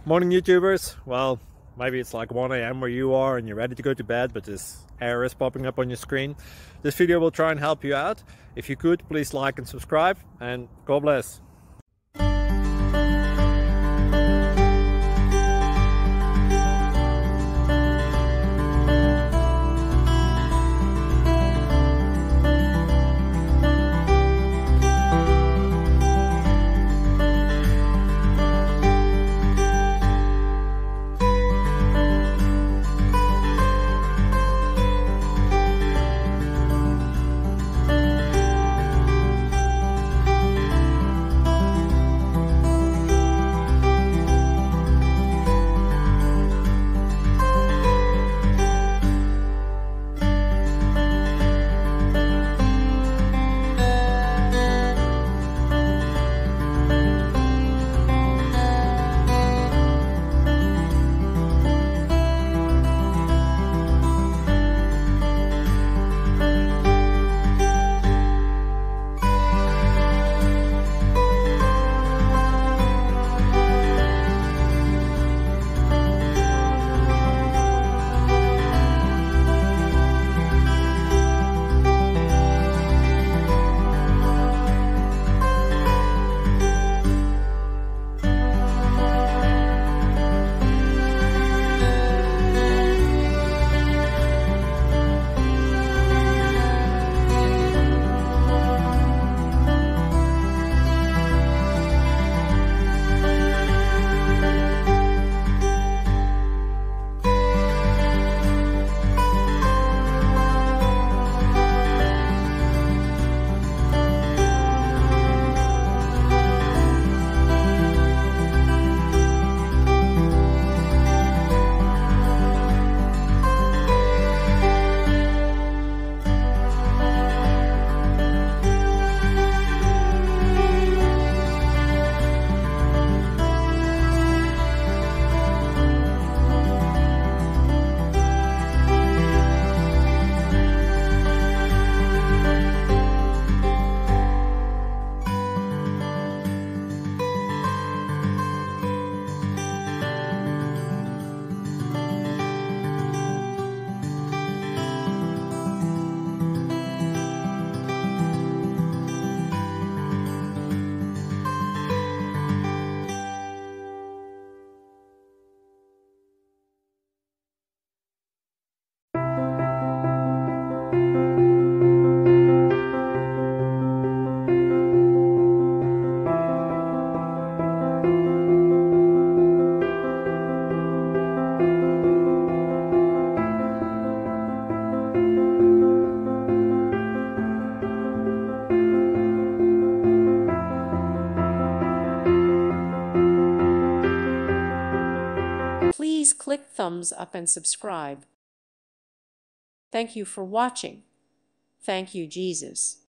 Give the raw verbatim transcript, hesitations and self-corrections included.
Morning YouTubers. Well, maybe it's like one A M where you are and you're ready to go to bed, but this error is popping up on your screen. This video will try and help you out. If you could, please like and subscribe, and God bless. Please click thumbs up and subscribe. Thank you for watching. Thank you, Jesus.